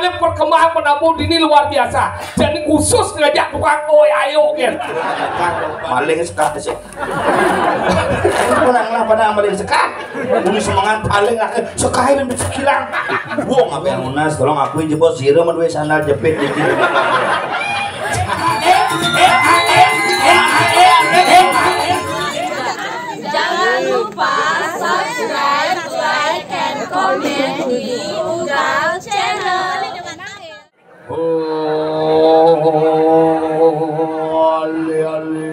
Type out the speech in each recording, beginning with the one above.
Soalnya perkembangan penampung dini luar biasa. Jadi khusus ngajak tukang kowe ayo gitu. Maling sekat sih. Orang lah pada maling sekat. Ini semangat paling lah sekai dan sekilang. Wong apa yang unas tolong akuin jebol sira sama dua sandal jepit dikit. Jangan lupa subscribe, like, and comment di Ugal Channel. Ali ali.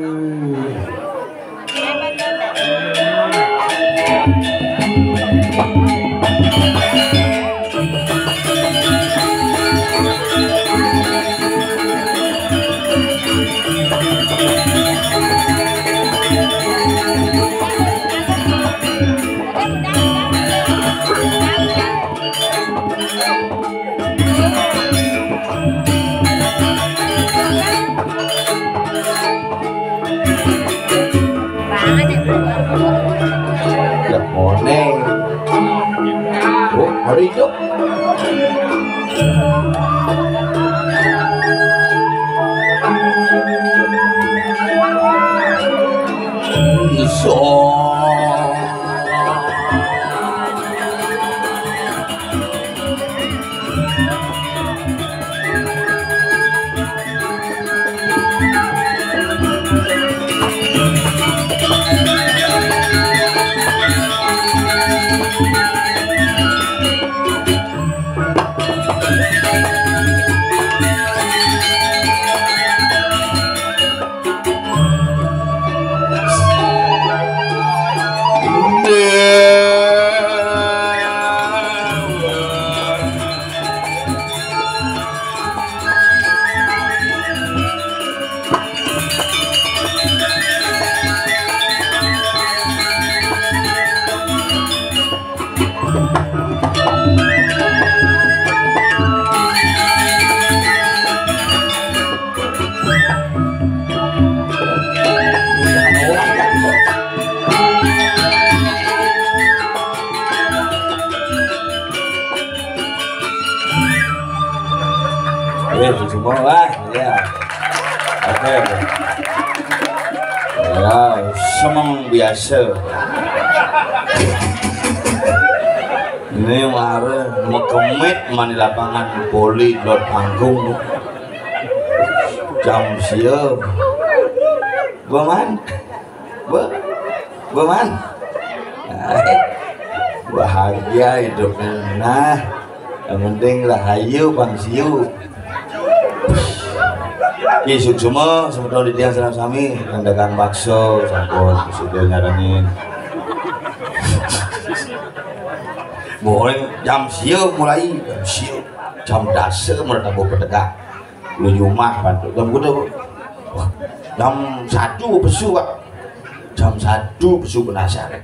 Hari itu semua lah ya. Oke. Ya, semang biasa. Ini marah mekemit di lapangan poli lot panggung. Jam siap. Baman. Baman. Bahagia hidupnya. Nah, yang penting rahayu bang siu. Kisuk semua sebetulnya di tiang serang sami rendakan bakso sampun sudah nyaranin boleh jam siu mulai jam dasar mulai tabu pedegak lu rumah bantu jam kuda jam 1 besu pak jam 1 besu penasaran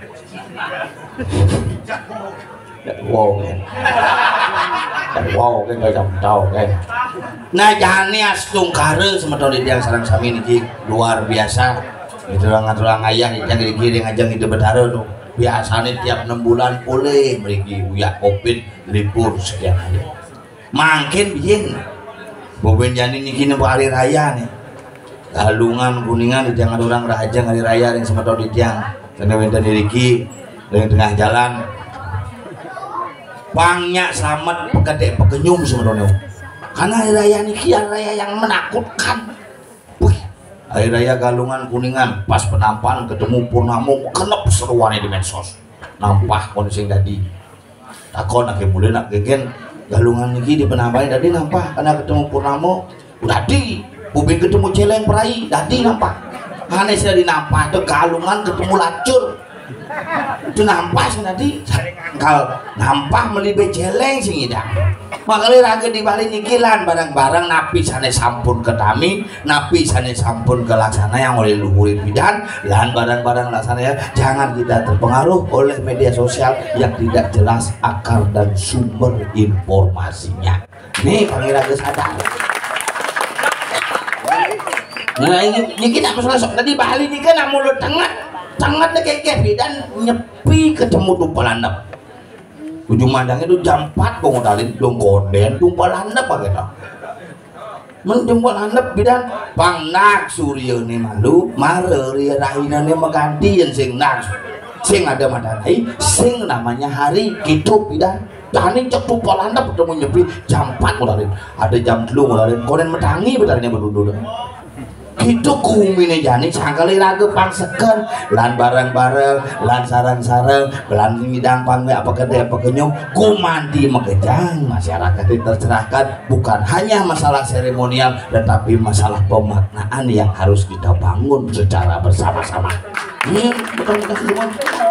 wow kan wow kan gak jam tahu kan. Nah jani astungkare semeton di tiang sarang sami niki luar biasa. Tulang ayah yang dikiri ngajang itu betara tuh. Biasanya tiap 6 bulan boleh mriki uyak Covid libur sekian hari. Mangkin biyen. Boben jani niki nempo hari raya nih. Galungan kuningan di tiang orang rajang hari raya yang semeton di tiang. Karena wenten diriki di tengah jalan. Pangnya selamat pegede pegenyum sebenarnya. Karena hari raya ini hari raya yang menakutkan. Wih, hari raya Galungan Kuningan pas penampan ketemu Purnamo kenep seruannya di medsos. Nampah kondisi tadi. Takon nak mulai nak gegen Galungan ini di penampan tadi nampah karena ketemu Purnamo tadi. Bubing ketemu celeng perai tadi nampah. Karena sudah dinampah itu Galungan ketemu lacur. Itu nampah sih tadi ngangkal nampah melibe celeng sing idang makanya raga di balik nikilan barang-barang napi sana sampun ke kami napi sana sampun ke laksana yang oleh luhurin bidan lahan barang-barang laksana ya jangan kita terpengaruh oleh media sosial yang tidak jelas akar dan sumber informasinya nih panggil raga sadar. Nah ini kita masalah sok tadi balik ini kan mulut tengah deh kayak bidan nyepi ketemu tuh pelandap ujung mandangnya itu jam 4 kok ngodalin dong konden tumpal handap apa gitu menjumpal handap bidan pangnak surya ini malu mare raina ini menggantian sing nak sing ada madanai sing namanya hari gitu bidan tani cek tumpal handap ketemu nyepi jam 4 ngodalin ada jam 3 ngodalin konden medangi bedarnya berduduk itu kumine jani sangkali raga pangseken lan bareng-bareng lan sarang-sarang lan ngidang pangwe apa gede apa kenyum kumandi mekejang masyarakat itu tercerahkan bukan hanya masalah seremonial tetapi masalah pemaknaan yang harus kita bangun secara bersama-sama. Betul semua.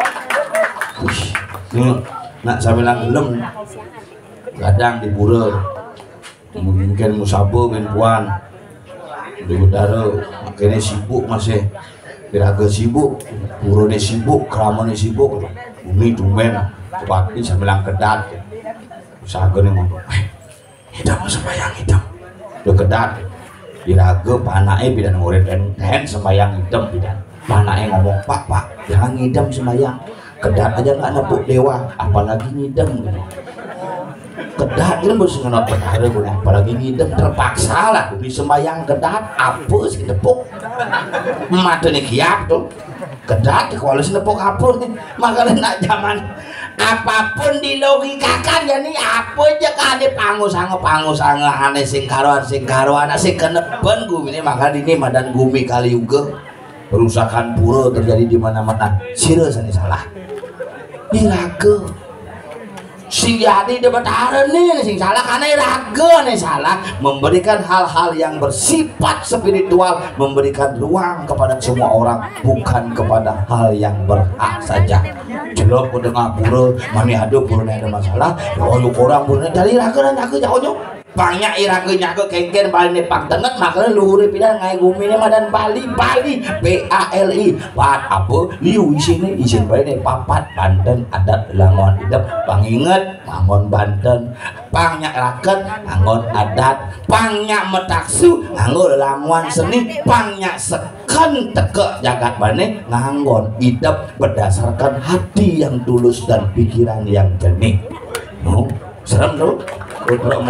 Nak saya bilang gelem kadang di pura mungkin musabo bin puan di udara akhirnya sibuk masih kira-kira sibuk burune sibuk keramane sibuk bumi dumen kebakti sambilang kedat sagene ngomong hitam sembayang hitam udah kedat kira-kira panake bidan murid dan sembayang hitam bidan panake ngomong pak jangan ngidam sembayang kedat aja nggak nepuk dewa apalagi ngidam gitu kedat itu mesti ngenot perkara gue apalagi ngidem terpaksa lah di sembayang kedat apa sih nepuk mata nih kiap tuh kedat kalau sih nepuk apa nih makanya nak zaman apapun dilogikakan jadi apa aja kan di pangus-pangus aneh sing karuan sing kenepen gue ini maka ini madan gumi kali juga perusakan pura terjadi di mana-mana sira sani salah iraga sing jadi debataran nih sing salah karena raga nih salah memberikan hal-hal yang bersifat spiritual memberikan ruang kepada semua orang bukan kepada hal yang berhak saja jelok udah ngapura mani ada purna ada masalah lalu orang purna dari raga dan raga jauhnya banyak iraganya ke kengken bali pak tenget makanya luhur pidan ngai gumi ini madan Bali BALI pat apa liu isin bali papat Banten adat langon hidup panginget langon Banten pangnya raket langon adat pangnya metaksu nganggo lamuan seni pangnya seken teke jagat bane nganggon hidup berdasarkan hati yang tulus dan pikiran yang jernih. Serem tuh Berak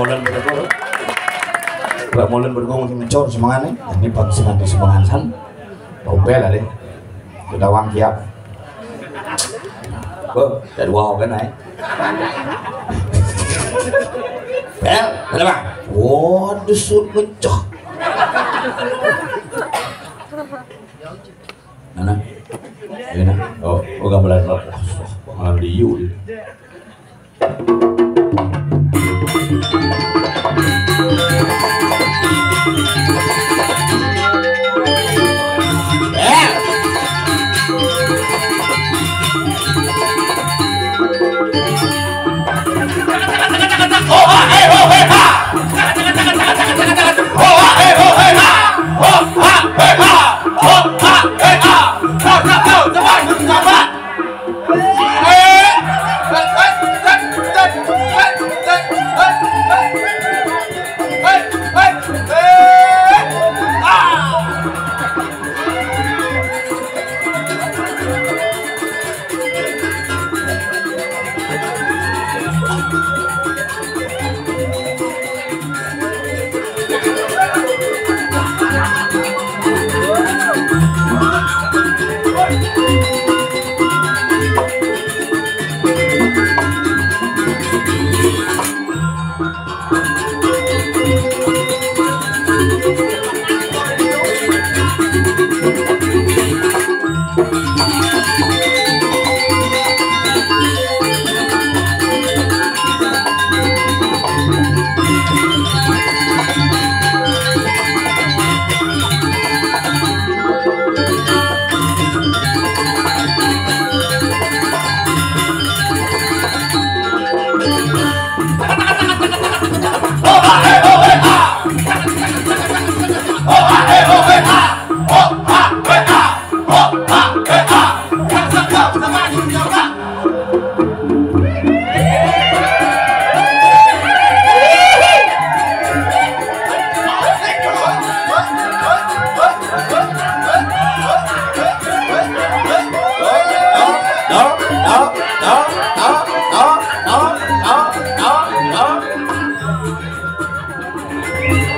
molen bergong mencor semangatnya ini bangsa nanti semangatsan topel ada sudah wang kiap dari wow kan naik bel ada bang waduh sur mencok mana ini oh gambaran malam diu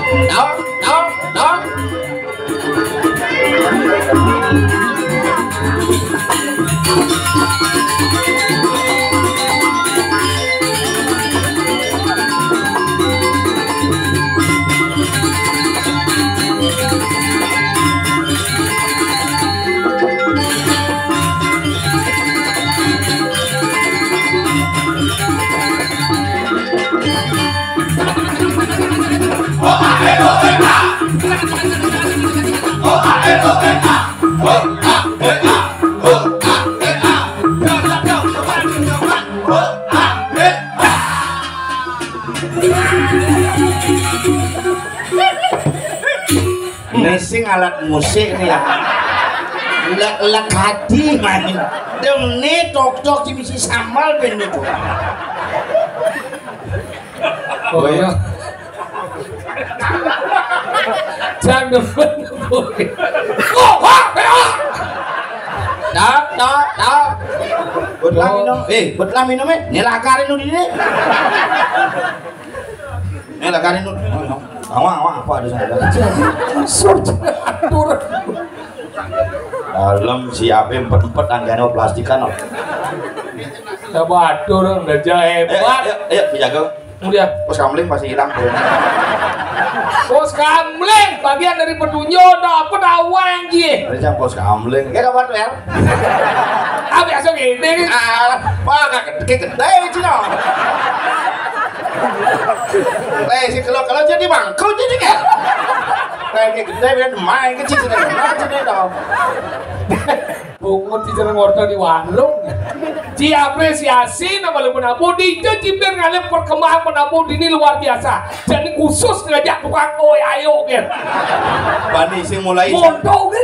Đó. Nesing alat musik nih ya. Lek hati main. Demne tok di misi sambal ben itu. Oh iya. Jangan boleh. Oh, Đó. Bật la minum. Bật la minum ấy. Này là cari nu di sini. Ini lah cari nu. Awang apa ada sana? Dalam siapa empet anggane plastikan. Coba turun udah hebat. Ayo dijaga. Udah. Pos kamling masih hilang tuh. Pos kamling bagian dari petunjuk dapat awang ji. Ada jam pos kamling. Kayak kapan tuh ya? Ah biasa gini. Wah kayak gede cina. Si kalau jadi bangkau jadi kan. Kayak gede biar main kecil jadi dong. Bungut di jalan wortel di warung. Ci apresiasi nama lu penabuh di Jimber ngalih perkembangan penabuh ini luar biasa. Jadi khusus ngajak tukang oi ayo kan. Bani sing mulai. Montong kan.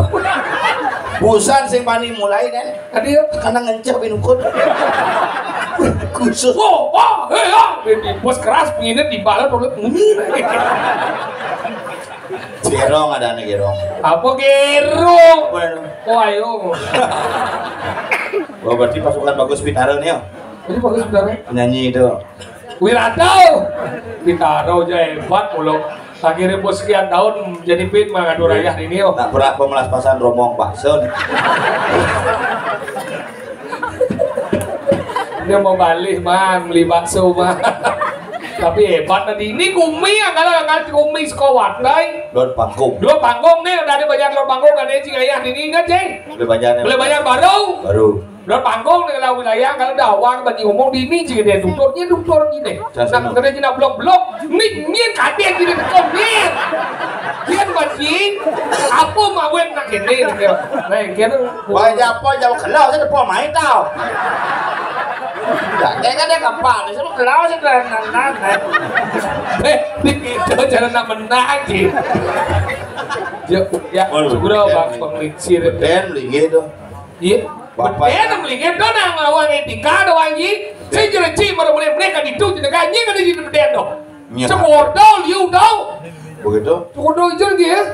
Busan sing bani mulai kan. Tadi karena ngencep binukut. Khusus. Di pos keras penginnya dibalas oleh Gerong ada nih gerong. Apa gerong? Oh ayo. Wah berarti pasukan bagus Pitaro nih ya. Ini bagus sebenarnya. Penyanyi itu. Wiratau. Pitaro aja hebat mulu. Akhirnya bos sekian tahun jadi pin mah ngadu rayah ini yo. Tak pernah pemelas pasan romong bakso. Dia mau balik mah beli bakso mah. Tapi hebat tadi ini kumi ya kalau kumi sekawat dai. Lord panggung. Dua panggung nih udah ada banyak lord panggung kan ini ayah ini ingat sih. Boleh banyak baru. Lord panggung nih kalau wilayah kalau dawang bagi ngomong di ini sih dia doktornya ini. Nak kerja cina blok min kadet gini komen. Kian bagi apa mau nak ini nih. Nah kian. Wah apa jauh kelau saya depan main tau. Ya, kayak dia gampang, saya kelau sih kerenan. Itu jangan nak menang gitu. Ya, sudah bang penglincir. Ben linggih tuh. Iya. Ben melingin tuh nang awang etika doang ji. Saya jerenci mereka mereka itu jadi kanyi kan di beden tuh. Cemodol, you tahu? Begitu? Cemodol itu lagi ya.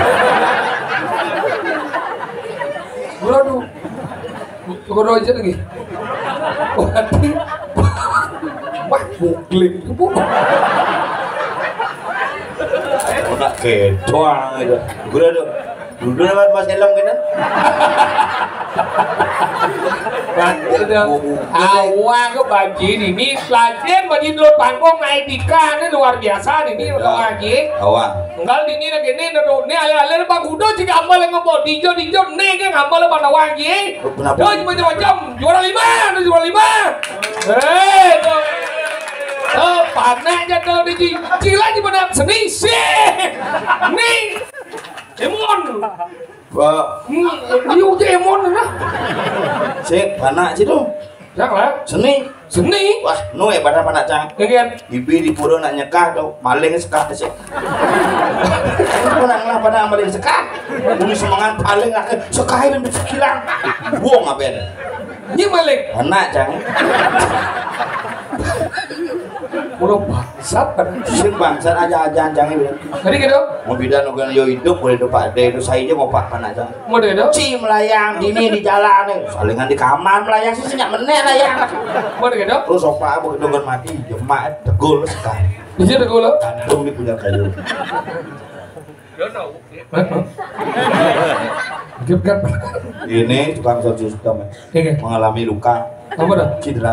Waduh. Cemodol itu lagi. Wah, bukling itu bu. Nak kedoang itu. Gue tuh. Dulu lewat Mas Elom kan? Awang ke bagi ini pelajar bagi lord panggung naik tika ini luar biasa ini lagi. Awang. Enggak ini lagi ini ale bang udah jika amal yang ngebot dijo nih kan amal pada wangi. Tuh macam-macam juara 5. Oh panahnya tuh di cila di mana seni sih. Nih. Emon. Wah. Liu je emon nah. Cek panak situ. Jak lah. Seni. Wah, nu ya pada panak cang. Kegian. Bibi di pura nak nyekah tau, maling sekah sih. Panak lah panak maling sekah. Bumi semangat paling lah sekah ben hilang. Buang apa ya? Ini maling. Panak cang. Mulo bangsat kan. Sing bangsat aja jangan bilang. Jadi gitu. Mau bidan ugan yo hidup boleh Pak De itu saya ngopak pan aja. Mau gitu. Ci melayang dini di jalan nih. Salingan di kamar melayang sih senyak meneh layang. Mau gitu. Terus opa begitu kan mati jemaat tegul sekali. Di sini tegul lo. Gantung di punya kayu. Gimkan. Ini tukang sound system mengalami luka. Apa dah? Cedera.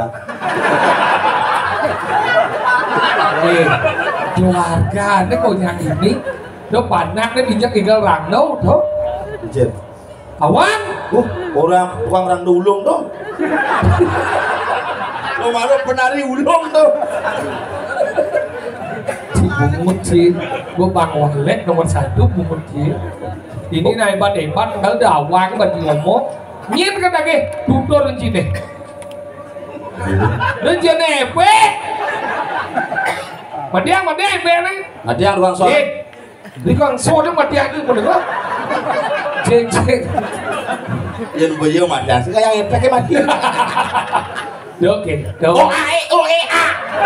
Keluarga ini kok yang ini do panak ini bijak tinggal rangno tuh. Jen. Awan. Orang tukang rang dulung tuh. Lo malu penari ulung tuh. Bungut sih, gua bang walek nomor 1 bungut sih. Ini naik hebat kalau dawang bagi ngomong, nyin kata ke tutor renci deh. Renci nepe. Madiang nepe nih. Madiang ruang sol. Di ruang sol itu madiang itu bener lah. Cek. Yang beliau madiang sih kayak ngepek ke madiang. Oke. OA.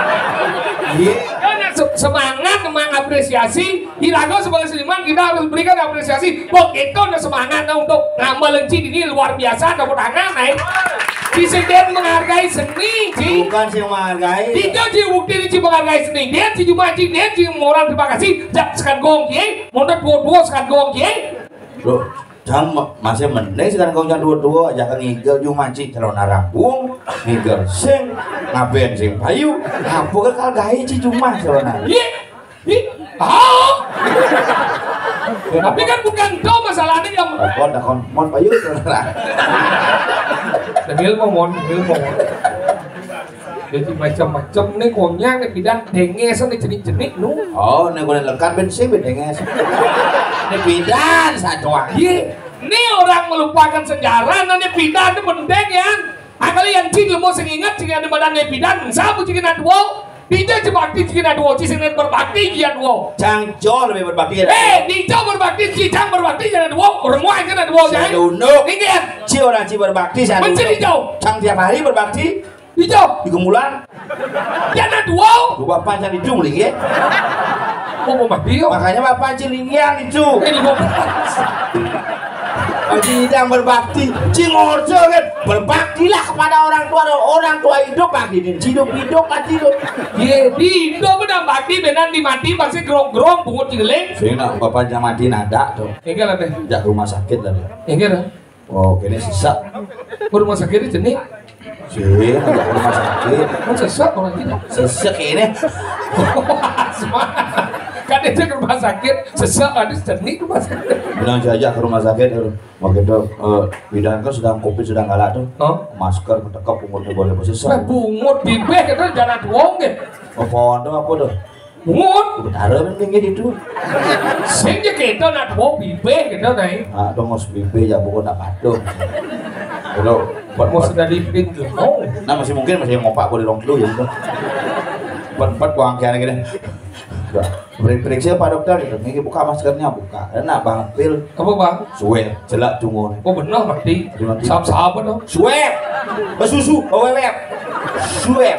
Semangat mengapresiasi Irago sebagai seniman kita harus berikan apresiasi. Begitu ada semangat untuk ngambil lenci ini luar biasa tepuk tangan Presiden menghargai seni Ci. Bukan sih menghargai. Tidak Ci bukti Ci menghargai seni. Dia Ci cuma Ci dia Ci moral terima kasih. Jak sekan gong Ci. Mundur dua sekan gong Ci. Loh, jangan masih mending sekarang kau jangan dua aja kan ngigel cuma Ci calon arabung ngigel sing ngapain sing payu apa kekal gawe Ci cuma calon tapi kan bukan kau masalahnya yang dakon mon payu calon ilmu mon jadi macam-macam nih konyang nih bidan dengesan nih jenik-jenik nu oh nih gue lekat bensin denges nih bidan satu iya nih orang melupakan sejarah nih bidan itu penting ya kalian cing mau ingat cing ada badan nih bidan sabu cing ada dua tidak berbakti cing ada dua cing berbakti cing ada dua Cangco lebih berbakti Dicau berbakti cing berbakti cing ada dua orang muai cing ada dua saya unduk ingat ci orang ci berbakti saya mencari jauh cang tiap hari berbakti hijau di gemulan ya ada dua bapak jadi jumling ya mau mati makanya bapak cilingian itu tidak berbakti cingorjo kan berbaktilah kepada orang tua hidup bakti dan hidup mati hidup iya di hidup benar bakti benar dimati pasti gerong-gerong bungut cilik sehingga bapaknya mati nada tuh enggak lah deh jak rumah sakit lah enggak lah oh kini sisa rumah sakit itu jenis sih rumah sakit kan sesak orang kita sesak ini kan itu ke rumah sakit sesak ada jenis rumah sakit bilang saja ke rumah sakit waktu itu bidan kan sedang covid sedang galak tuh masker mentekap umurnya boleh bersesak bungut bibeh kita jangan tuang deh pohon tuh apa tuh bungut benar pentingnya itu sehingga kita nak tuang bibeh kita nih dong harus bibeh ya bukan tak patuh kalau mau sudah dipin tuh nah masih mungkin masih ngopak boleh dong dulu ya itu buat buang kian gini periksa Pak Dokter gitu, ini buka maskernya buka, enak banget pil. Apa bang? Suwe, jelak cungun. Oh benar mati. Sahab dong. Suwe, susu, wewep, suwe.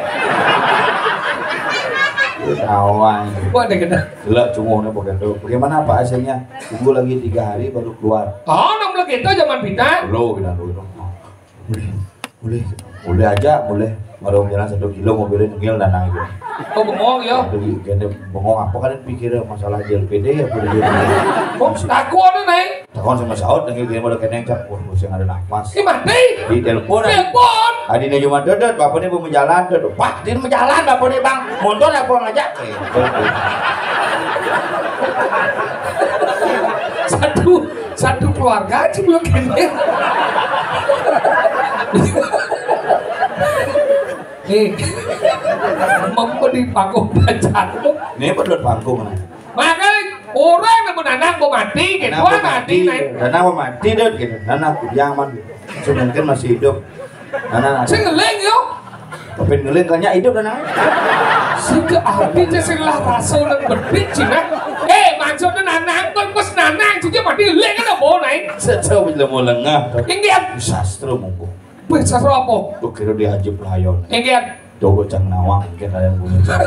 Kawan. Wah ada kena. Jelak cungunnya begitu. Bagaimana Pak hasilnya? Tunggu lagi 3 hari baru keluar. Oh, nomor kita zaman pindah. Belum, boleh aja, boleh. Baru jalan 1 kilo mobilnya nengil dan naik. Oh bengong ya? Gini bengong apa kan pikir masalah JLPD ya boleh. Oh takut ada naik? Takut sama saud nengil gini baru kena cap. Wah masih ada nafas. Ini mati? Di telepon. Telepon? Adinya cuma dodot, bapaknya mau menjalan dodot. Pak, dia menjalan bapaknya bang. Motor apa ngajak? Satu keluarga aja belum kene. Memberi panggung bacaan ini pedot panggung makanya orang yang menanam mau mati gitu mati danang mau mati deh gitu danang kudiaman mungkin masih hidup danang saya ngeleng yuk tapi ngeleng kayaknya hidup danang sudah artinya setelah rasa orang berdiri cina maksudnya nanang kan pas nanang jadi mati ngeleng kan apa naik sejauh bila mau lengah ingat sastra monggo sastra apa? Tuh kira dia haji pelayon ingat Tuh cang nawang mungkin ada yang punya cang.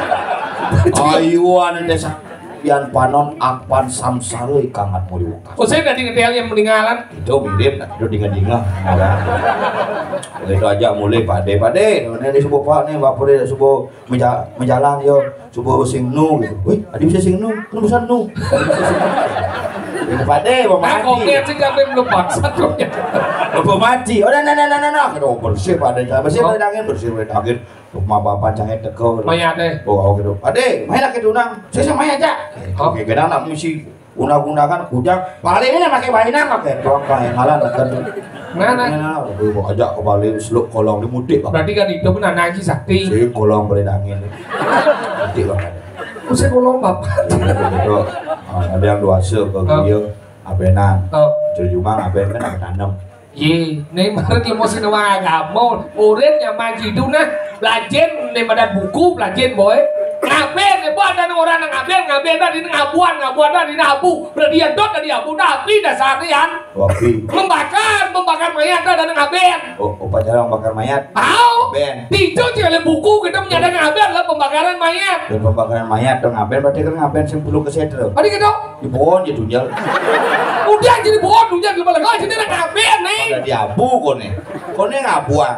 Ayuan desa pian panon akpan samsareuy kangat mau diukas. Oh saya tadi ngetel yang meninggalan. Itu mirip, itu dinga-dinga. Itu aja mulai pade. Ini di subuh pak nih, bapak dia subuh menjalan yo, subuh sing nu gitu. Wih, adi bisa sing nu, kan bisa nu. Ini pade, bapak mati. Aku lihat sih kami belum paksa truknya. Bapak mati. Oh, nah. Kita bersih pade, bersih angin. Rumah bapak jangan teko. Mayat deh. Oh gitu. Ade, main lagi tunang. Saya sama aja. Oke, kadang nak misi undang-undangan kujang. Paling ini pakai bahinang pakai tuang kain ngalan kan. Nah, ajak ke Bali seluk kolong di mudik. Berarti kan itu benar nangis sakti. Si kolong boleh angin. Mudik banget. Usai kolong bapak. Ada yang duase ke dia abenan. Jadi cuma aben kan ada tanam. Ye, nih mana dia mau sinema agama, orang yang maju itu nah, belajar nih pada buku, belajar boy. Ngaben, nih buat dan orang ngaben tadi ngabuan tadi nabu, berarti dot tadi abu nabi dasarian. Wapi. Membakar mayat dan ngaben. Oh, upacara membakar mayat. Tahu? Ben. Itu cile buku kita menyadar ngaben lah pembakaran mayat. Dan pembakaran mayat dong ngaben, berarti kan ngaben sing perlu kesedre. Tadi gitu. Di pohon ya tunjal. Udah jadi pohon tunjal di balik aja nih ngaben nih. Ada di abu kone ngabuan.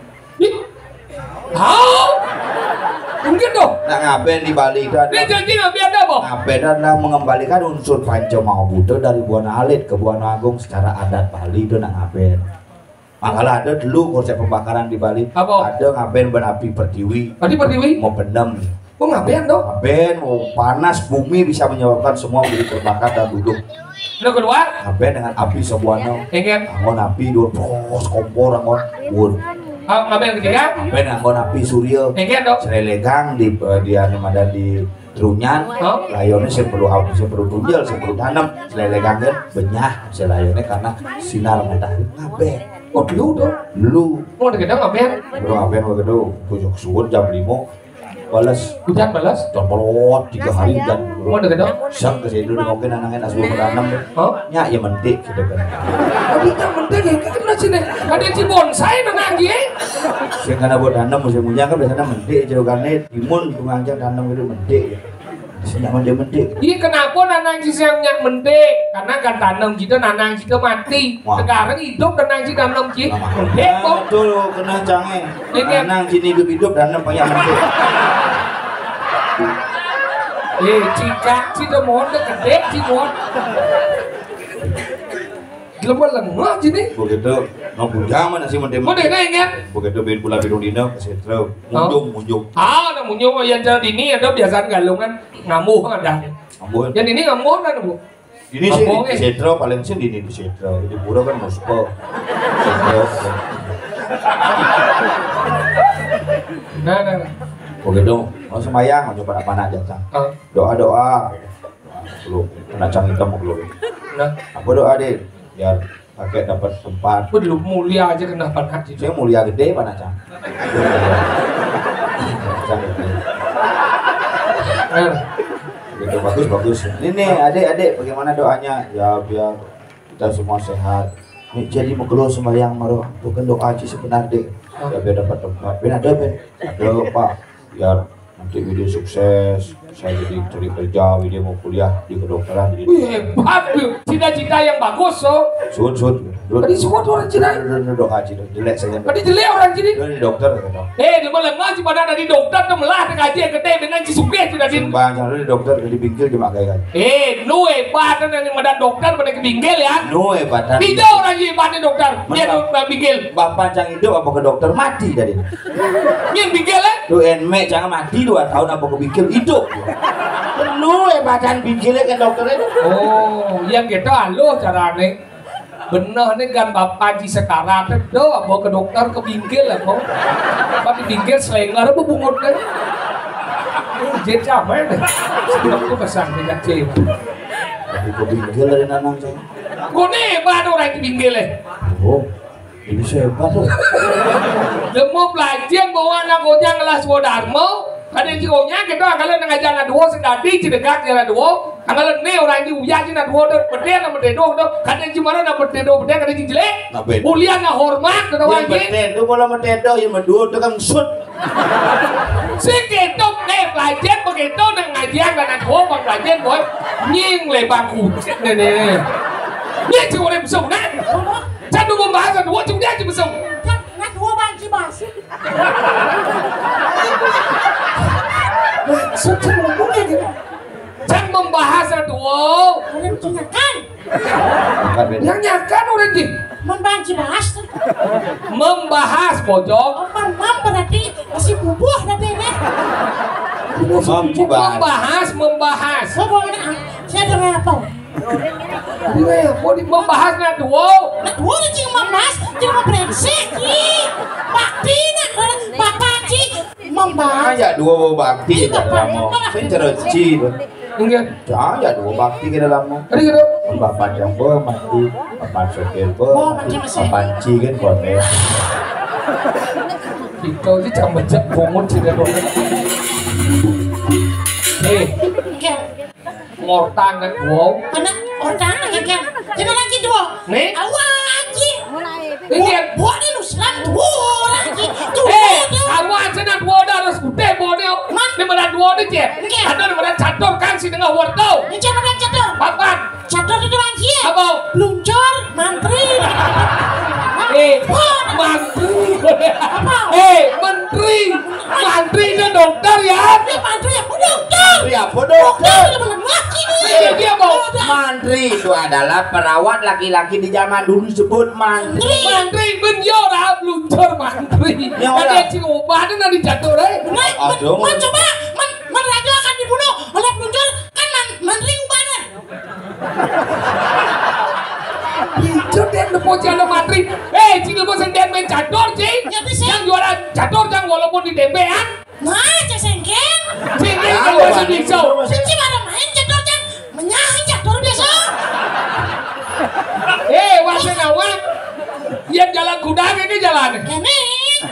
Tahu? Mungkin dong. Nah ngaben di Bali itu ada. Ini janji ngaben ada boh. Ngaben adalah mengembalikan unsur Pancamaubuto dari Buana Alit ke Buana Agung secara adat Bali itu nak ngaben. Makanya ada dulu konsep pembakaran di Bali. Apa? Ada ngaben berapi pertiwi. Tadi pertiwi? Mau bendem. Oh ngaben dong. Ngaben mau panas bumi bisa menyebabkan semua menjadi terbakar dan duduk. Lo keluar? Ngaben dengan api sebuahnya. Ingin? Anggon api dua pros kompor anggon bun. Ngaben ketiga? Ngaben anggon api surya. Ingin dong? Serelegang di ada di Trunyan, layonnya saya perlu api, saya perlu tunjal, saya perlu tanam, selelegang kan benyah, saya layonnya karena sinar matahari ngaben. Oh dulu dong? Dulu. Mau deket ngaben? Dulu ngaben begitu, tujuh suun jam 5 balas. Hujan balas? Compolot 3 hari dan. Mau deket dong? Sang ke situ mungkin anaknya asal bertanam. Nya ya mentik gitu kan. Tapi kan mentik ya, kita pernah sini. Ada si bonsai menanggi. Saya karena buat tanam musim hujan kan biasanya mentik, jerokannya timun pengajar tanam itu mentik. Senyaman dia mentik. Iya kenapa nanang si yang mentik? Karena kan tanam kita nanang kita mati. Sekarang hidup nanang si tanam si mentik kok. Betul kena canggih. Nanang sini hidup tanam banyak mentik. Cika si demon gede si mon. Lemah sini. Begitu nombor zaman nasi mentik. Mau deh ingat. Begitu bin pula bidung dino kesetro munjung. Ada munjung yang jadi ini ada biasaan galungan ngamuh ada. Ngamuh. Yang ini ngamuh kan bu. Ini sih di setro paling sih di setro. Di pura kan muspo. Nah. Begitu mau sembahyang mau coba apa aja cang. Doa. Belum kena cang hitam belum. Nah. Apa doa deh? Biar pakai dapat tempat. Belum mulia aja kena panat sih. Saya mulia gede mana cang? Gitu bagus. Ini adik bagaimana doanya? Ya biar kita semua sehat. Jadi mengeluh sembahyang maruh bukan doa aja sebenarnya. Ya biar dapat tempat. Ada Pak. Biar nanti video sukses. Saya jadi cari kerja, dia mau kuliah di kedokteran. Hebat, cita-cita yang bagus so. Sun. Tadi semua orang Cina. Doa Cina, jelek saya. Tadi jelek orang Cina. Di dokter kata. Di malam sih pada di dokter tuh melah kaji yang gede dengan si supir sudah di. Bang, jangan di dokter di pinggir cuma kayak kan. Nu hebat kan yang ada dokter pada ke pinggir ya. Nu hebat. Tidak orang hebat di dokter. Dia di pinggir. Bapak cang hidup apa ke dokter mati tadi. Yang pinggir lah. Lu enme jangan mati 2 tahun apa ke pinggir hidup. Lu hebatan pinggirnya ke dokternya. Oh, yang gitu alo carane. Bener nih kan bapak di sekarang itu apa ke dokter ke pinggir lah mau. Bapak di pinggir selengar apa bungut kan. Jadi sama deh. Sebelum itu pesan tidak cewek. Tapi ke pinggir dari nanang saya. Gue nih hebat orang di pinggir lah. Oh, ini hebat loh. Dia mau belajar bawa anak gojang kelas Dharma. Kadang cigonya kita kalian ngajar na dua sedadi cidegak jalan dua. Kalian ne orang di uya cina dua dor bede na bede do. Kadang cimana na bede do bede kadang cile. Mulia na hormat kata wajib. Bede do kalau bede do yang berdua tukang sud. Sikit dong ne pelajar begitu na ngajar na dua bang pelajar boy. Nying le bangku ne. Nying cuma le besok na. Jangan membahas dua cuma dia cuma besok. Nak dua bang cibas. Suci ngomongnya gitu. Jangan membahas dua. Kalian menyakan. Yang nyakan orang jin. Membanci bahas. Membahas pojok. Mam berarti masih bubuh nanti ini. Membahas. Saya dengar apa? Membahas na dua. Nak dua ni cing membahas, cing memberesik ni. Bakti nak bapak cing membahas. Ya dua bakti dalammu. Saya cerci. Enggak. Ya dua bakti ke dalammu. Ada gitu. Bapak yang mati, bapak sokir bapak cigen kote. Itu sih jangan bejak bungut sih deh. Ngortang kan wow. Anak orang lagi kan. Jangan lagi dua. Nih. Awaki. Ini buat ni lu selam dua lagi. Awak cina dua dah harus gede bodeo. Ni mana dua ni je. Ada mana catur kan si dengan wortel. Ni jangan orang catur. Papan. Catur itu lagi. Apa? Luncur, mantri. Menteri itu dokter ya. Mantri apa dokter? Ya dokter. Dia mau. Mantri itu adalah perawat laki-laki di zaman dulu disebut mantri. Mantri benyo dah luncur mantri. Ada cing obat nanti jatuh deh. Coba raja akan dibunuh oleh peluncur kan mantri ubahnya. Luncur dan lepo jalan mantri. Cing lepo senden main catur cing. Yang juara catur yang walaupun di dempean. Nah, cesengken. Cing kalau masih bisa. Cici baru main catur yang menyahin catur biasa. Wasit awak. Yang jalan kuda ini jalan. Kene.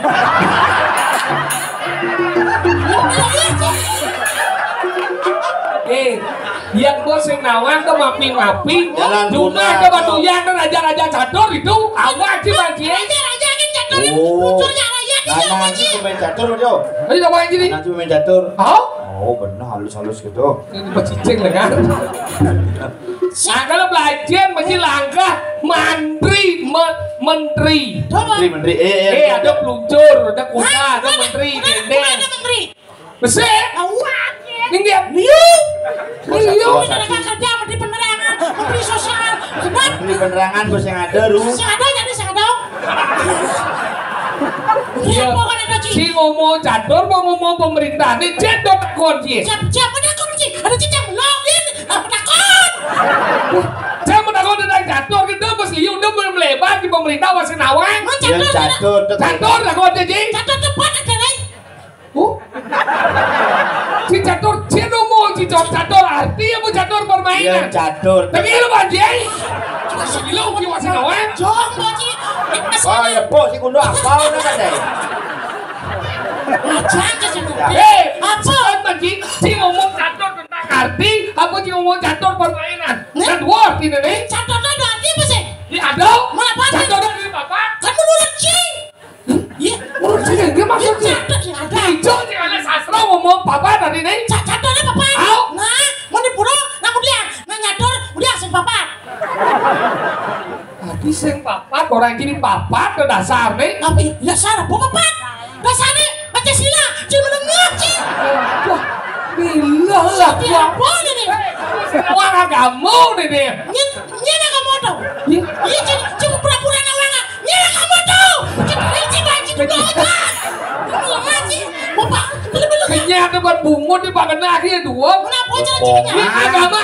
Yang bos yang nawang tuh mapping. Cuma ada batu yang raja-raja catur itu awak sih banci. Raja kan catur. Luncurnya raja di Nah, banci. nanti main catur Jo. Ini apa yang jadi? Nanti main catur. Oh benar halus-halus gitu. Ini pecicing lah kan. Nah kalau belajar mesti langkah menteri. Menteri. Ada peluncur, ada kuda, ada menteri. Ada menteri. Besar. Awak. Ini dia. Liu tenaga kerja, menteri penerangan, menteri sosial. Menteri penerangan bos yang ada ru. Yang ada jadi yang ada. Iya, bukan ada si ngomong catur mau ngomong pemerintah ini cendok kunci. Siapa ada kunci? Ada cicak login. Takut. Saya menakut tentang catur kita pas liu udah melebar di pemerintah masih nawang. Catur takut jadi. Catur cepat ada lagi. Si catur ngomong si catur arti apa catur permainan? Catur. Tapi lu banjai. Si lu masih nawang. Jom banci. Oh ya po si kundo apa na kadai. Apa tadi? Si ngomong catur tentang arti, apa si ngomong catur permainan? Kan dua arti nih. Catur ada arti apa sih? Ada. Mana apa? Catur dari bapak. Kan menurut cing. Iya, menurut cing dia maksudnya. Ada. Hijau sih ada sastra ngomong papa tadi nih. Caturnya papa. Nah, mau dipuro, nak dia, nak nyatur, udah sing papa. Tapi sing papat orang jadi papat ke dasar nih. Tapi dasar apa papat? Dasarnya Pancasila, cuma menengah cing. Wah, bila lah. Apa ini? Orang agama nih. Nyana kamu tahu? Iya cuma pura-pura nawanga. Nyana kamu tahu? Cik banci juga. Ngaji, bapak. Kenyata buat bungut di bagian akhir dua. Kenapa cara agama?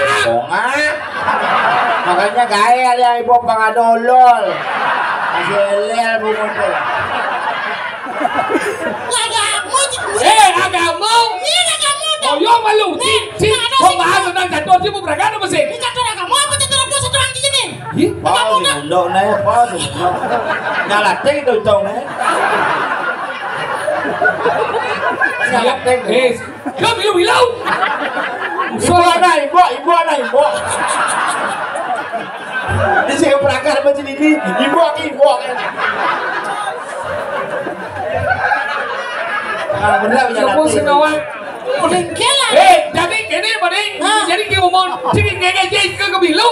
Makanya gaya dia ibu pangadolol. Masih lel bumutnya. Agama. Nyana kamu tahu? Oh, yo malu. Pembahas tentang catur sih beragam apa sih? Ini catur agama apa catur apa satu orang di sini? Bao di mundo nih, bao di mundo. Nyala ting itu cong nih. Siap teh. Bilau. Ibu ana ibu. Di sini perakar macam ini, ibu. Ah, benar Kamu senawan. Kelan. Jadi gini, Bading. Jadi kita ngomong, jadi ngejek ke bilau.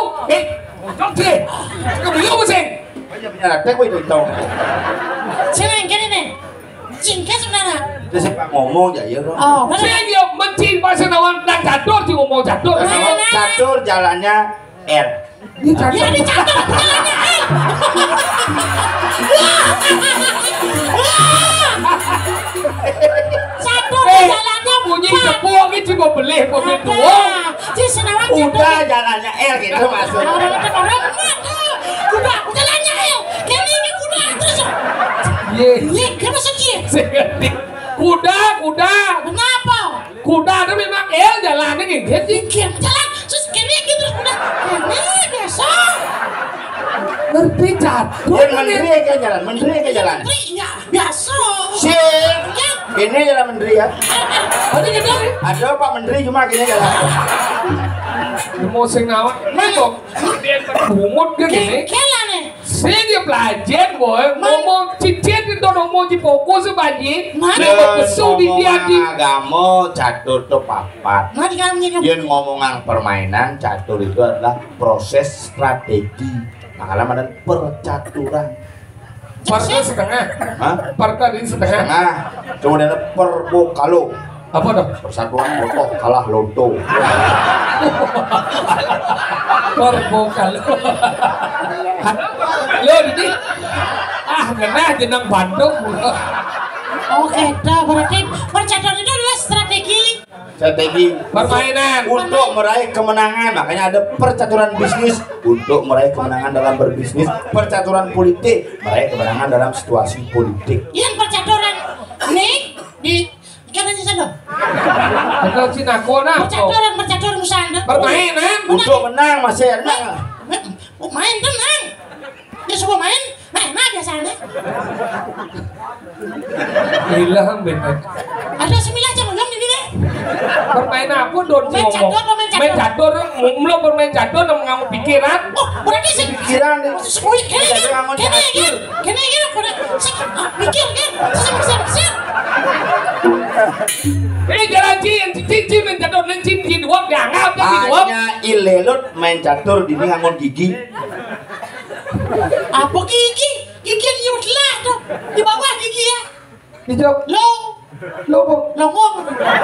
Ke bilau pusing. Teh itu. Senang kene nih. Cingkes sebenarnya. Terus ngomong ya dong. Oh, Saya dia mencin Pak Senawan dan catur sih ngomong catur. Catur jalannya R. Ya di catur jalannya L. Catur jalannya bunyi tepung itu juga beli pemilik tua. Si Senawan Udah jalannya R gitu maksudnya. Orang kuda jalannya L. Kene ini kuda terus. Iya, kenapa sedih? Kuda. Kenapa? Kuda itu memang jalannya gitu. Jalan, terus kene gitu kuda. Kene biasa. Ngerti catur. Menteri ke jalan. Iya, biasa. Sing. Ini jalan menteri ya. Ada gitu. Ada Pak Menteri cuma gini jalan. Mau sing nawan. Nengok. Dia berbumut ke gini. Kelan nih. Saya dia belajar boy. Ngomong cicit itu ngomong di fokus sebanyak. Ngomong Besu di dia di. agama catur itu papat. Mari kamu nyekap. Yang ngomongan permainan catur itu adalah proses strategi. Makanya ada percaturan. Partai setengah. Hah? Partai ini setengah. Nah, kemudian ada perbokalo. Apa dong? Persatuan botok kalah loto. Perbokal. Lo ini. Kena jenang Bandung. Oke, dah berarti percaturan itu adalah strategi Permainan. untuk meraih kemenangan. Makanya ada percaturan bisnis untuk meraih kemenangan dalam berbisnis, percaturan politik meraih kemenangan dalam situasi politik. yang percaturan nih di katanya sana Betul Cina kona. percaturan musanda Permainan. Untuk menang masih ada. main tenang dia semua main nah biasanya Hilang bener. ada 9 jam belum di sini Permainan apa don Main catur, main catur. Main catur. Belum bermain catur nang mengamuk pikiran. oh berarti sih Pikiran nih. kene mikir kan Ini jalan yang cici main catur nang cici dua dianggap jadi dua. Hanya ilelut main catur di ngangon gigi. apa gigi di utlah tuh di bawah gigi ya Dijawab. Lo ngomong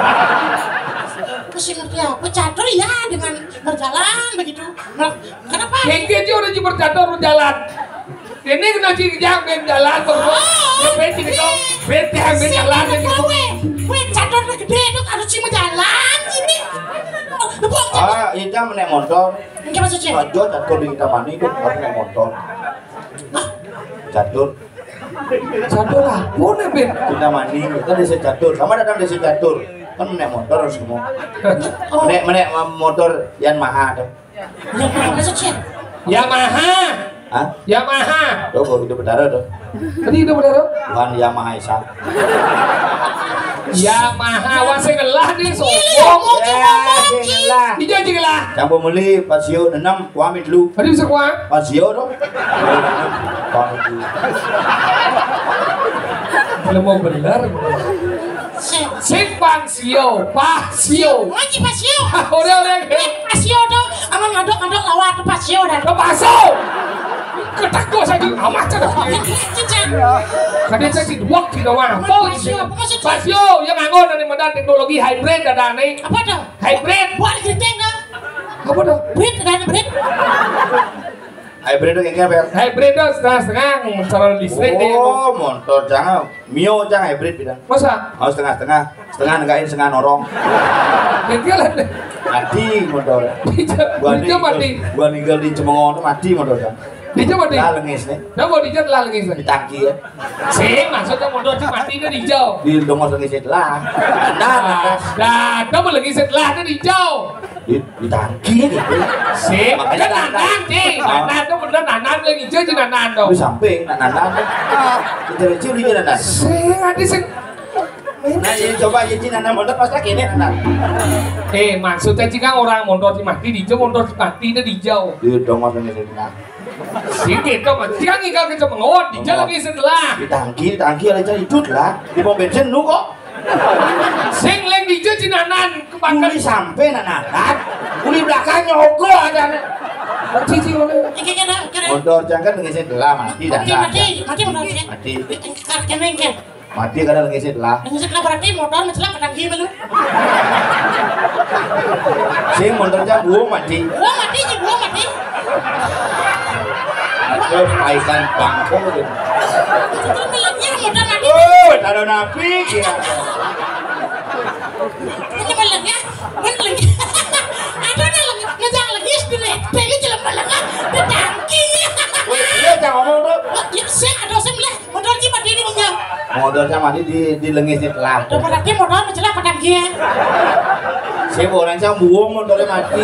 masih ngerti apa catur ya dengan berjalan begitu kenapa Gigi aja udah bercatur jalan. Ini kena cincang main jalan terus. Beti itu. Beti main jalan gitu. Weh, catur udah gede tuh harus sih jalan ini. Itu menaik motor. Ini maksudnya? Ojo catur di kita mandi itu harus naik motor. Catur. Catur apa nih Ben? Kita mandi kita desa catur. Sama datang desa catur. Kan menaik motor harus semua. Menaik motor Yamaha tuh. Ini maksudnya? Yamaha. Hah? Yamaha. Tuh kalau itu berdarah tuh. Tadi itu benar. Bukan Yamaha Isa. Yamaha wase ngelah nih sombong. lah. Dijak lah. Campur meli pasio 6 pamit lu. Tadi bisa kuah. Pasio dong. Pamit lu. Belum mau benar. Sing pasio. Lagi pasio. Orang. Pasio tuh, aman ngadok lawat pasio dah. Paso. Ketakut saja amat cerdas. Kadang saya dua kilo mana? Pasio yang nganggo dari medan teknologi hybrid ada nih. Apa tuh? Hybrid. Buat genteng dah. Apa tuh? Hybrid. Hybrid itu kayak apa? Hybrid itu setengah-setengah cara listrik deh. Oh, motor jangan Mio jangan hybrid bilang. Masa? Oh setengah negain setengah norong. Ketinggalan deh. Mati motor. Gua ninggal di Cemongon mati motornya. Dijawab mati. Lah lengis nih. Coba dijawab lah lengis nih. Di tangki ya. Sih, maksudnya motor si mati itu dijauh. Di dongos lengis lah. Nah, coba lengis setelah itu dijauh. Di tangki gitu. Sih, kan nanan sih. Nanan tuh bener nanan lagi hijau di nanan dong. Di samping nanan. Kecil-kecil di nanan. Sih, nanti sih. Nah, jadi coba jadi nana mondor pas lagi ini nana. Maksudnya jika orang mondor si mati di jauh, mondor si mati di jauh. Di dongos ini sini. Si kita mah jika ngikal kita mengot di jauh lagi setelah. Di tangki aja hidup lah. Di pom bensin nu kok. Sing leng di jauh cinanan kebakar. Kuli sampai nana. Kuli belakang nyogok aja. Cici mana? Mondor jangan ngisi telah mati dah. Mati mondor sih. Mati. Keneng. Mati kadang ngisi telah. Ngisi telah berarti motor mencelah kadang gimana? Sing mondor jam buang mati. Gua mati. Aduh, paikan bangko gitu. Itu melengnya motor mati. Oh, taruh napi ya. Ini melengnya. Ada ngejang lagi sebenarnya. Pengen jalan melengnya. Tetangki. Iya, jangan ngomong tuh. Ya, saya ada sebelah. Motor ini mati ini punya. Mondornya mati di lengis telah. Udah berarti motor mencelah kadang dia. Saya orang jam buang mondornya mati.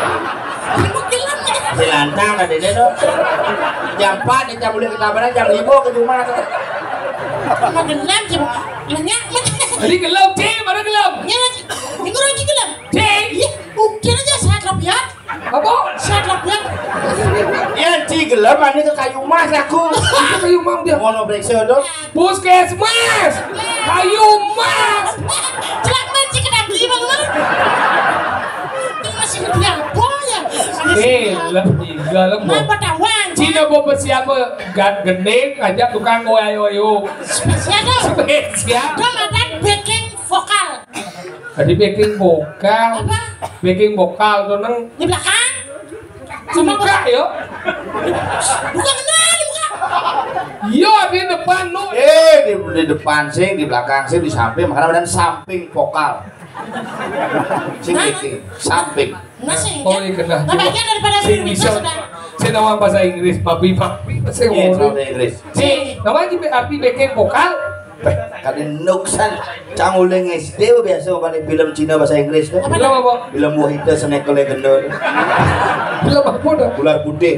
Si lantang tadi dia tuh. Jam 4 jam boleh ketabaran jam 5 ke rumah tuh. Magelang sih, lenyak. Jadi gelap, mana gelap? Ya, minggu lagi gelap. Iya. Mungkin aja sehat lebihan. Apa? Sehat lebihan. Ya, gelap ini ke kayu mas aku. Kayu mam dia. Mau periksa tuh. Puskesmas, kayu mas. Celak banci kena beli bang. Ini masih lebih apa ya? Galam. Apa tawan? Cina bawa siapa? Gendeng, ajak tukang ayo. Spesial dong. Spesial. Dong ada backing vokal. Ada backing vokal. Apa? Backing vokal tuh neng. Di belakang. Buka yo. Bukan kenal, bukan. Yo di depan nu. Di depan sih, di belakang sih, di samping. Makanya badan samping vokal. Sing iki, samping. Masih. Oh iya kena. Nah, bagian daripada Sing Indonesia bisa. sudah. Saya nama bahasa Inggris, papi. Saya Iya, ngomong. bahasa Inggris. Si, namanya arti backing vokal. Kadang nuksan, canguleng SD biasa balik film Cina bahasa Inggris tuh. Film apa? Film Wahida Senekel Gendor. Film apa dah? Ular putih.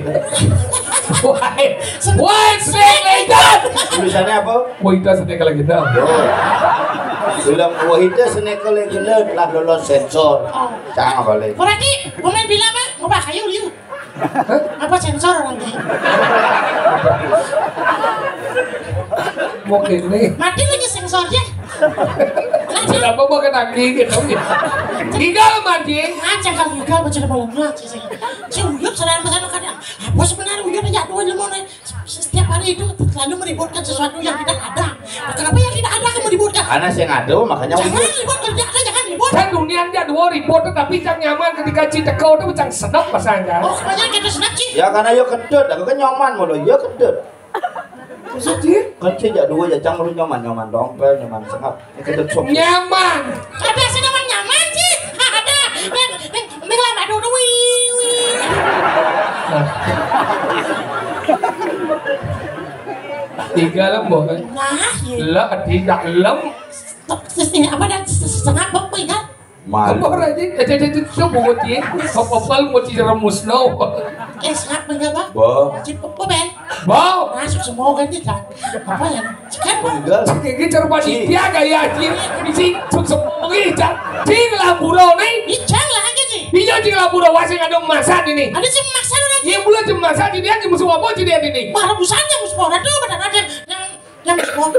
Why snake like that? Tulisannya apa? Wahida Senekel Gendor. Film Wahida Senekel Gendor telah lolos sensor. Jangan balik. Berarti pemain bilang mah mau pakai liu. Apa sensor orang ini? Mungkin nih. Mati lagi sensornya. Kenapa mau kena gigi gitu? Tinggal mati. Ngacang kalau juga baca di malamnya. Si Uyut selain pesan kadang. Apa sebenarnya Uyut aja tuh ilmu setiap hari itu selalu meributkan sesuatu yang tidak ada. Kenapa yang tidak ada kamu ributkan? Karena saya ngado makanya Jangan Uyut. ribut kerja ada jangan ribut. Kan dunia dia dua ribut tapi cang nyaman ketika cinta kau itu cang sedap pasangnya. Oh kebanyakan kita senang sih. Ya karena yo kedut, aku kan nyaman mulu, yo kedut. Sedih. Kan saya jak dua jacang mulu nyaman dompet, nyaman sengap. Kedut sok. Nyaman. Ada sih namanya nyaman sih. Ada. Neng lama dulu Tiga lembah. Nah, Lah tidak lem. apa dan setengah bapak kan? Apa Malu. aja? Coba buat dia. Apa mau diremus no? Sangat mengapa? Bo. Cip apa ben? Bau. Masuk semua kan dia. Apa ya? Kan Enggak. Kayak gitu panitia gaya isi semuanya cing laburo nih. bicara lah aja sih. Iya cing laburo wasing ada masak ini. Ada sih maksa orang. Iya bulan jam masak ini dia musuh apa sih dia ini? Baru busanya musuh orang tuh benar ada yang musuh.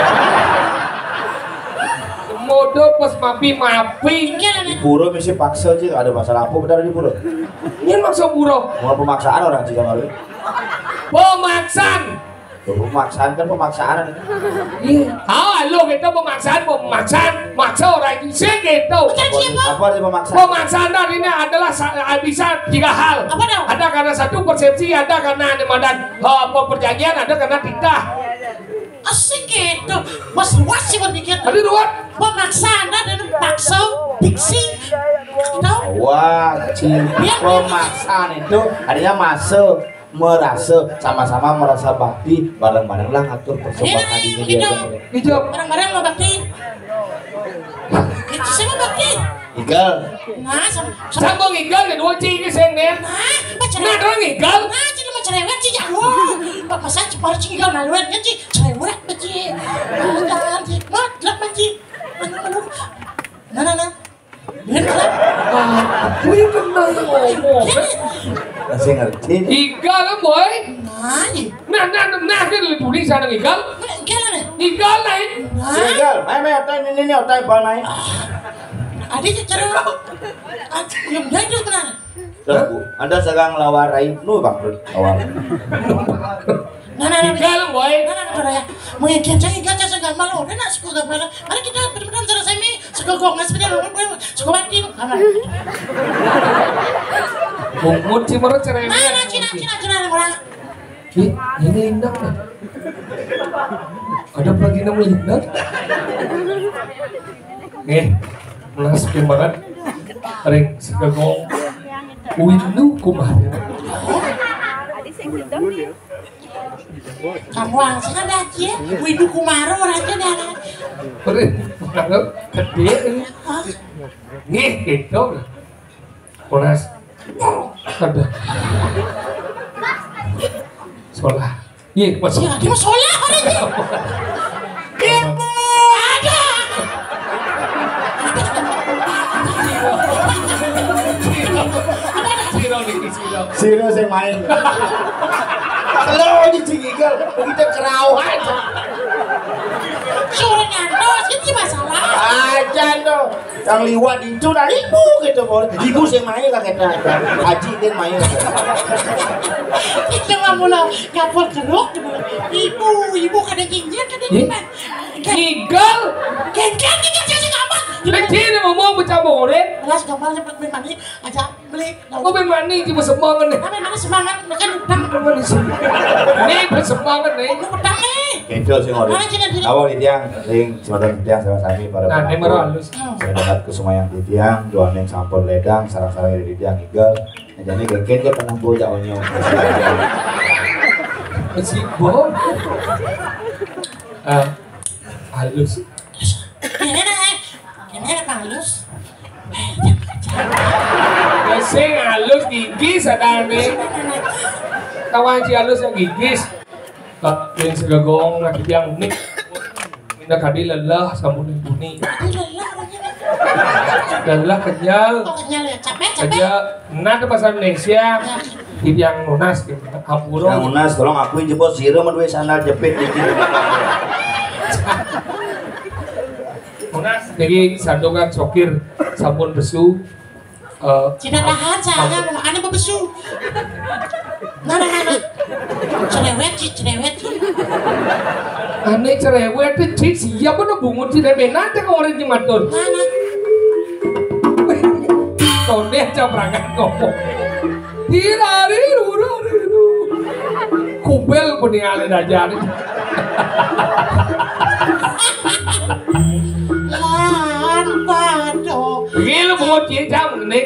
Modo pas mapi. Di pura mesti paksa sih, ada masalah apa benar di pura? Ini maksud buro. Mau pemaksaan orang sih kemarin. Pemaksaan. Pemaksaan kan pemaksaan. Iya. Halo kita pemaksaan. Maksa orang itu sih gitu. Apa arti pemaksaan? Pemaksaan ini adalah bisa tiga hal. Apa dong? Ada karena satu persepsi, ada karena dan perjanjian, ada karena titah. Asik gitu. Mas luas sih berpikir. Ada dua. Pemaksaan dan paksa diksi. Tahu? Wah, pemaksaan itu artinya masuk, merasa, sama-sama merasa bakti, bareng-bareng lah ngatur persembahan dirinya dia. Dijawab. Barang-barang mau bakti. Itu sama bakti. Igal, Nah, sama. Sambung igal dan dua cing sing nen. Nah, baca. Nah, dorang igal. Nah, jadi mau cerewet sih ya. Wah, bapak saya cepat sih kalau naluan kan sih cerewet sih. Mau gelap sih. Nah. Bener kan? Wih bener ngomong. Masih ngerti. Igal boy. Nah, Nah kan lu tulis sana igal. gila nih. Igal naik. Tinggal, main otai ini otai balai. Adik cara yang dia itu benar. Anda sekarang lawarai nu bang lawar. Nah, Igal boy. Nah, mungkin kencang ikan saya nggak malu. Udah nak suka gak malu. Mari kita benar-benar cara saya mi suka gong nggak sebenarnya suka mati. Bungut sih menurut cerai. Nah, Cina orang. Ini indah kan? Ada lagi namanya indah? Nih, masukin banget. Ring segagong windu kumaha. Kamu langsung ada aja. Windu kumaro orangnya dah. Ring, nggak gede ini. Nih, gitu. Ponas, ada. Solah. Iya, masuk. Ya, dia solah orang ini. Ibu ada. Sino sing main. Kalau di Cigigal, kita kerauhan. Suruh nyantos, ini masalah. Aja dong. Yang liwat itu dah ibu gitu boleh. Ibu sing main lah kita. Haji kan main. Kita nggak mulai ngapur keruk. Ibu kada jinjit kada gimana. Igal. Gengkel saya gampang. Kecil mau bercampur deh. Kelas gampang cepat main mandi aja beli. Kau main mani cuma semangat nih. Tapi mana semangat makan utang. Nih bersemangat nih. Utang nih. Kencol sing ngode. Awal di tiang sing semadon tiang sama sami para. Nah, ini merah halus. Saya dapat kesumayang di tiang, doan yang sampun ledang, sarang-sarang di tiang igal. Jadi gengken ke penampu jak onyo. Masih bom. Halus. Ini apa halus? Sing halus gigis ada nih. Kawan si halus yang gigis. Yang segagong lagi yang unik. Minta kadi lelah sambung bunyi. Lelah kenyal. Oh kenyal ya, capek. Kerja, nah ke pasar Indonesia. Di yang lunas gitu. Hampuro. Yang lunas tolong akuin jebot sira mah sandal jepit dikit. Jadi sandungan sokir sabun besu. Tidak tahan saya mau makannya bebesu. Nah. Cerewet. Aneh cerewet itu siapa tuh bungut sih dari nanti kau orang jimatun. Mana? Kau deh berangkat ngomong. Hirariru. Kubel peninggalan aja nih. Pado. Gila bungut cincang nih.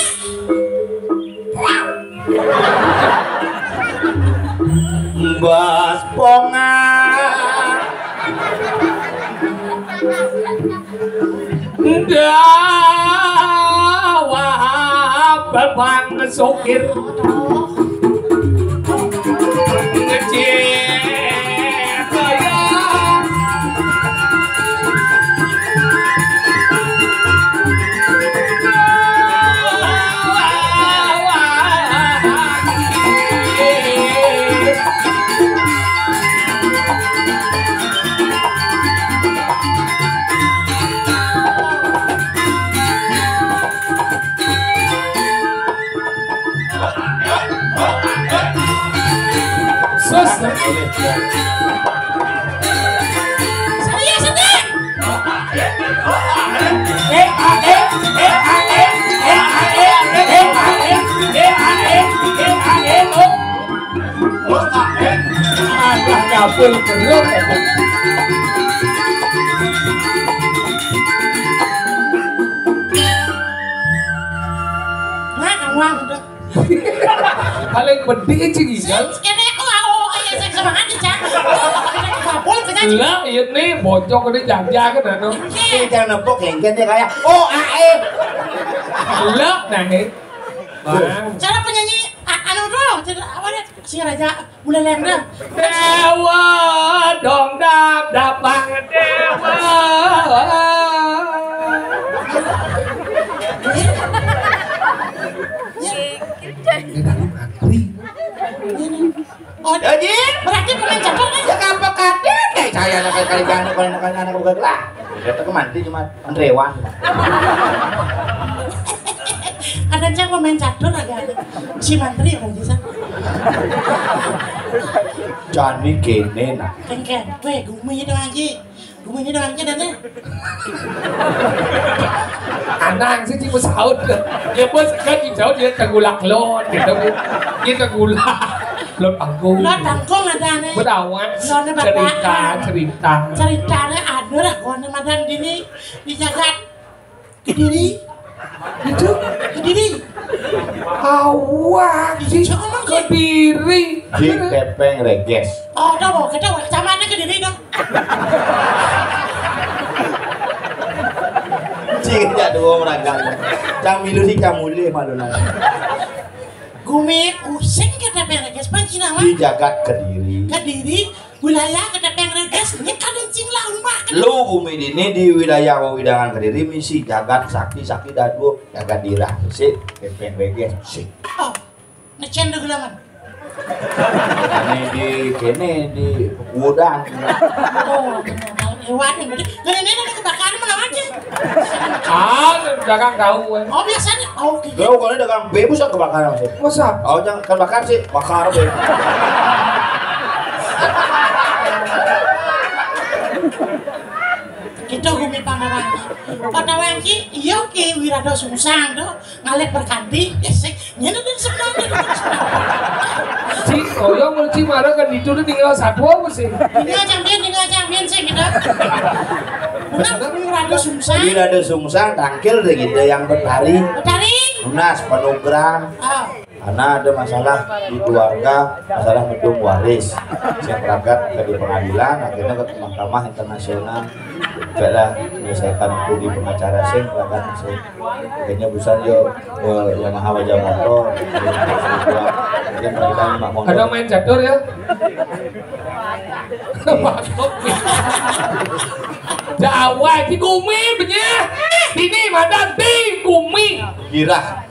Bas ponga. Dawa berbang sokir. Kabel bener. Uang udah. Paling gede sih Gisal. Ini aku kayak semangat aja. Kabel kita. Lah, ini bocok ini jaga kan ada. Ini jangan nempok gengken dia kayak OAE. Lah, nah ini. Cara penyanyi anu dong, apa deh? Si Raja Bulan Lemna. Dewa dong dap bang dewa. Oh, berarti pemain catur nih. Ya apa kadek kayak saya kali anak bukan lah. Kita ke mandi cuma Andrewan. Ada cang pemain catur agak ada. Si Mantri kan bisa. Jani kene nak. Kengken, weh guminya doang aja. Guminya doang aja dan Anang sih cuma sahut. Ya bos kan jauh dia tergulak lot gitu. Dia tergulak. Lot panggung. Lot panggung ada nih. Berdawan. Cerita. Ceritanya ada lah kono madan dini di jagat Kediri. Itu Kediri. Awak sih Kediri. Di Tepeng Reges. Oh, tahu kita kecamatan Kediri dong. Cing tidak dua meragang. Cang milu si camule malu nana. Gumi using ke Tepeng Reges pancina mah. Di jagat Kediri. Kediri wilayah ke Tepeng Reges nya kadang cing lah rumah. Lu bumi ini di wilayah Wawidangan Kediri misi jagat sakti dadu jagat dirah si Tepeng Reges si. Oh, ngecen dulu laman. Ini di kene di Udang. Oh, hewan ini berarti. Ini ada kebakaran mana aja? Dagang tahu. Oh biasanya. Oh, gitu. Kau kalau dagang bebus yang kebakaran sih. Masa? Oh jangan kan bakar sih, bakar be. Kita gumi pangawangi. Pangawangi, iya ke wirado sungsang do ngalek berkanti, esek nyana dan sebenarnya. Si koyo mun si marah kan itu tinggal satu apa sih? Tinggal champion sih kita. Kenapa wirado sungsang? Wirado sungsang tangkil deh gitu yang bertari. Bertari. Lunas penugrang. Oh. Karena ada masalah di keluarga, masalah medung waris. Saya berangkat ke di pengadilan, akhirnya ke Mahkamah Internasional. Baiklah, menyelesaikan itu di pengacara saya, berangkat saya. Akhirnya busan yo Yamaha Wajah Motor. Kemudian pengadilan Mak Motor. Ada main catur ya? Jawa di Gumi punya. Ini madan di Gumi. Girah.